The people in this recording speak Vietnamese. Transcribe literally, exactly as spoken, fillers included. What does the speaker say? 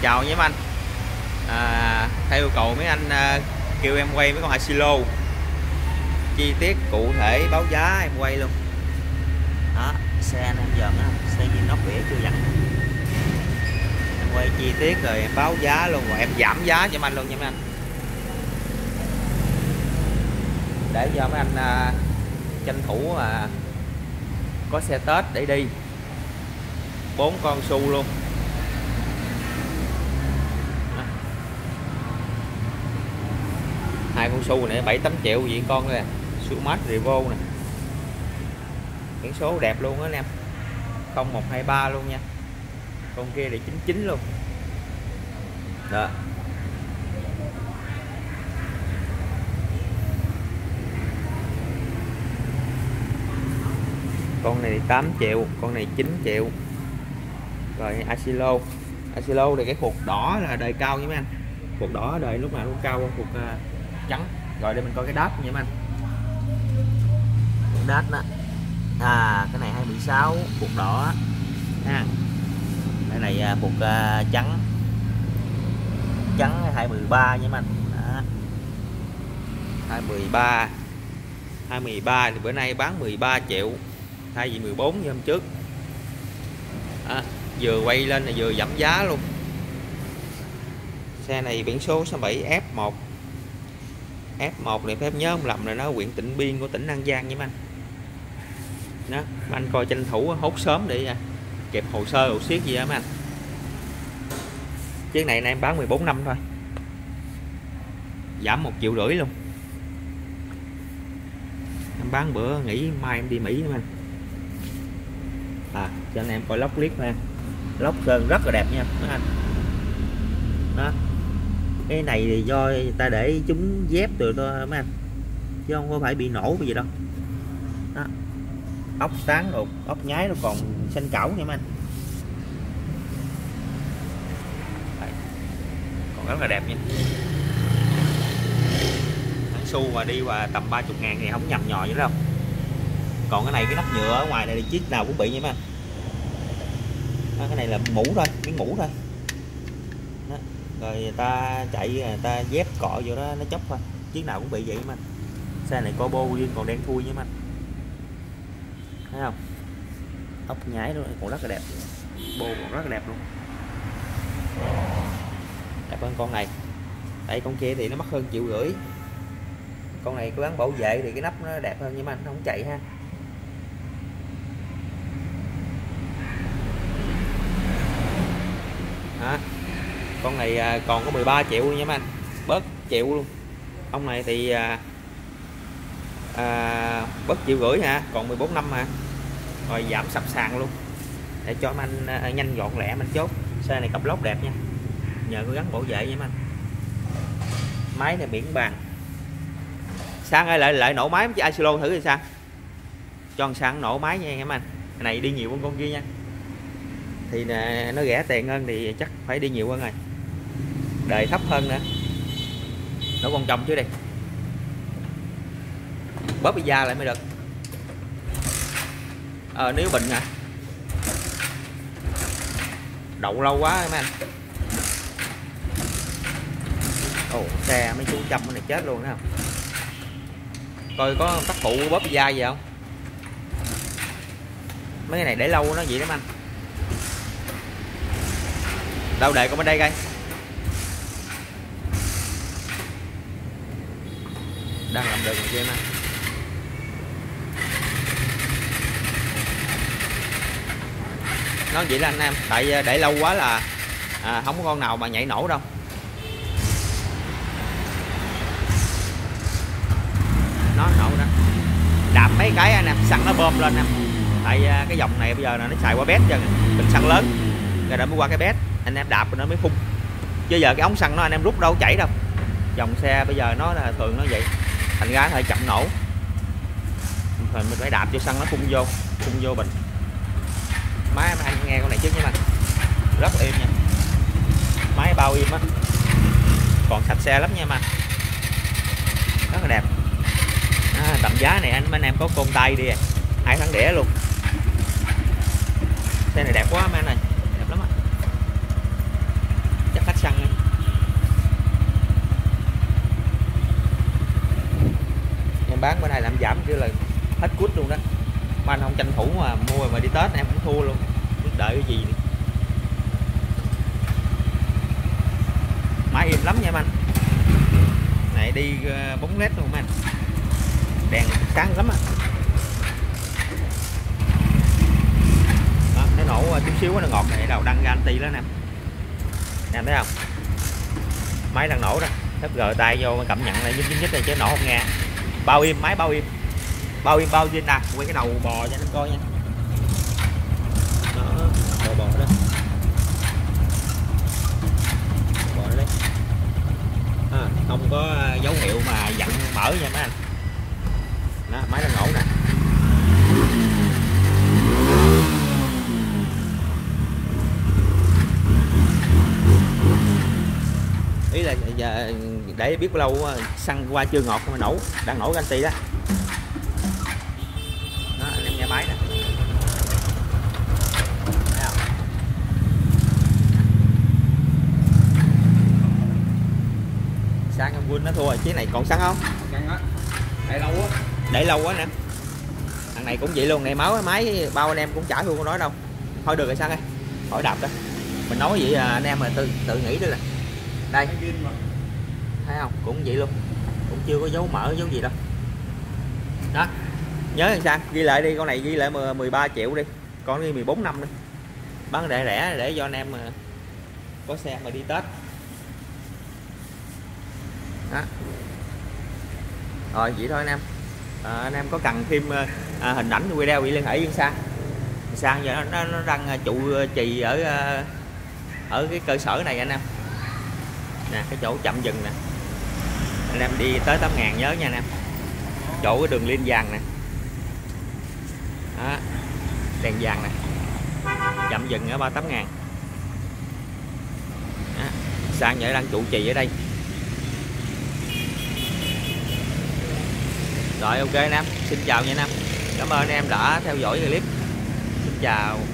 chào nhé anh. À, theo yêu cầu mấy anh à, kêu em quay mấy con Asilo chi tiết cụ thể báo giá em quay luôn. Đó, xe anh em giờ nó xe gì nóc vỉa chưa dặn. Em quay chi tiết rồi em báo giá luôn, rồi em giảm giá cho mấy anh luôn nha mấy anh. Để cho mấy anh à, tranh thủ mà có xe Tết để đi. Bốn con xu luôn. Hai con xu này bảy tám triệu vậy con nè, Sumac Revo nè. Biển số đẹp luôn á anh em. không một hai ba luôn nha. Con kia thì chín chín luôn. Đó. Con này tám triệu, con này chín triệu. Rồi Asilo. Asilo thì cái khuột đỏ là đời cao nha mấy anh. Khuột đỏ đời lúc nào cũng cao hơn khuột uh, trắng. Rồi để mình coi cái đát nha mấy anh. Cái đát đó. À cái này hai mươi sáu khuột đỏ ha. Cái này uh, khuột uh, trắng. Trắng hai mươi ba nha mấy anh. Đó. hai mươi ba. hai mươi ba thì bữa nay bán mười ba triệu thay vì mười bốn như hôm trước. À, vừa quay lên là vừa giảm giá luôn. Xe này biển số số bảy F một. F một này phép nhớ không lầm là nó huyện Tịnh Biên của tỉnh An Giang nha mấy anh. Đó, mấy anh coi tranh thủ hốt sớm để kịp hồ sơ hồ xiết gì đó mấy anh. Chiếc này em bán mười bốn năm thôi. Giảm một triệu rưỡi luôn. Em bán bữa nghỉ mai em đi Mỹ nữa anh. À cho anh em coi lốc clip nha. Lốc sơn rất là đẹp nha mấy anh. Đó. Cái này thì do người ta để chúng dép từ thôi mấy anh, chứ không có phải bị nổ cái gì đâu. Đó. Ốc sáng rồi, ốc nhái nó còn xanh cẩu nha mấy anh. Đây. Còn rất là đẹp nha. Thằng xu mà đi qua tầm ba mươi ngàn thì không nhầm nhò vậy đâu. Còn cái này cái nắp nhựa ở ngoài này thì chiếc nào cũng bị nha mấy anh. Đó, cái này là mũ thôi, miếng mũ thôi. Đó. Rồi người ta chạy người ta dép cọ vô đó nó chóc thôi, chiếc nào cũng bị vậy mà. Xe này co bô riêng còn đen thui nha mấy anh. Thấy không? Ốc nhái luôn còn rất là đẹp. Bô còn rất là đẹp luôn. Đẹp hơn con này. Đây con kia thì nó mắc hơn triệu rưỡi. Con này có gắn bảo vệ thì cái nắp nó đẹp hơn nhưng mà nó không chạy ha. Đó. Con này còn có mười ba triệu luôn nha mấy anh, bớt triệu luôn. Ông này thì à, à, bớt triệu rưỡi ha, còn mười bốn năm ha. Rồi giảm sập sàn luôn để cho anh à, nhanh gọn lẹ mình chốt. Xe này cặp lốp đẹp nha, nhờ có gắn bảo vệ nha mấy anh. Máy này biển bàn. Sang ơi lại lại nổ máy chứ Asilo thử thì sao, cho sang nổ máy nha em anh. Cái này đi nhiều hơn con kia nha, thì nè, nó rẻ tiền hơn thì chắc phải đi nhiều hơn rồi, đời thấp hơn nữa. Nổ con chồng chứ đi, bóp da lại mới được. Ờ nếu bình hả, đậu lâu quá mấy anh. Ồ xe mấy chú chăm cái này chết luôn thấy không. Coi có tác phụ bóp da gì không. Mấy cái này để lâu nó vậy lắm anh. Đâu để con bên đây coi. Đang làm đường kia nè. Nó vậy là anh em, tại để lâu quá là à, không có con nào mà nhảy nổ đâu. Nó nổ đó. Đạp mấy cái anh em, xăng nó bơm lên em. Tại cái dòng này bây giờ là nó xài qua bét cho bình xăng lớn. Rồi nó mới qua cái bét, anh em đạp nó mới phun. Chứ giờ cái ống xăng nó anh em rút đâu chảy đâu. Dòng xe bây giờ nó là thường nó vậy. Thành ra hơi chậm nổ. Rồi mình phải đạp cho xăng nó phun vô, phun vô bình. Máy anh nghe con này trước nha anh. Rất là êm nha. Máy bao im á. Còn sạch xe lắm nha anh. Rất là đẹp. À, tầm giá này anh anh em có côn tay đi, hai tháng đẻ luôn. Xe này đẹp quá mấy anh ơi, đẹp lắm á. Chắc bán bữa nay làm giảm kêu là hết cút luôn đó. Mà anh không tranh thủ mà mua mà đi Tết em cũng thua luôn, biết đợi cái gì nữa. Máy im lắm nha anh. Này đi bóng led luôn anh. Đèn sáng lắm á. Đó, cái nổ chút xíu nó ngọt này đầu đăng ra anti đó nè. Nè thấy không? Máy đang nổ đó. Thấp gờ tay vô cảm nhận này nhích nhích này chứ nổ không nghe. Bao im, máy bao im. Bao im bao trên nè, quay cái đầu bò cho anh coi nha. Đó, bò bò đó. Bò đó đấy. À, không có dấu hiệu mà dặn mở nha mấy anh. Đó, máy đang nổ nè. Ý là giờ để biết bao lâu xăng qua chưa ngọt mà nổ, đang nổ anti đó. Đó, anh em nghe máy nè. Thấy không? Xăng em quên nó thua rồi, chiếc này còn xăng không? Xăng á. Để lâu quá. Để lâu quá nè. Thằng này cũng vậy luôn, này máu máy bao anh em cũng chả thua con nói đâu. Thôi được rồi xăng ơi. Khỏi đạp đó. Mình nói vậy à, anh em mà tự tự nghĩ đó là. Đây. Thấy không? Cũng vậy luôn. Cũng chưa có dấu mở dấu gì đâu. Đó. Nhớ làm sao? Ghi lại đi, con này ghi lại mười ba triệu đi. Con đi mười bốn năm đi. Bán rẻ rẻ để cho anh em mà có xe mà đi Tết. Đó. Rồi vậy thôi anh em. À, anh em có cần thêm à, hình ảnh video bị liên hệ với Sang. Sang giờ nó, nó đang trụ trì ở ở cái cơ sở này anh em. Nè cái chỗ chậm dừng nè. Anh em đi tới tám ngàn nhớ nha anh em. Chỗ cái đường liên vàng nè. Đó. Đèn vàng nè. Chậm dừng ở ba mươi tám ngàn. Đó. Sang giờ đang trụ trì ở đây. Rồi ok anh em, xin chào nha anh em. Cảm ơn anh em đã theo dõi clip. Xin chào.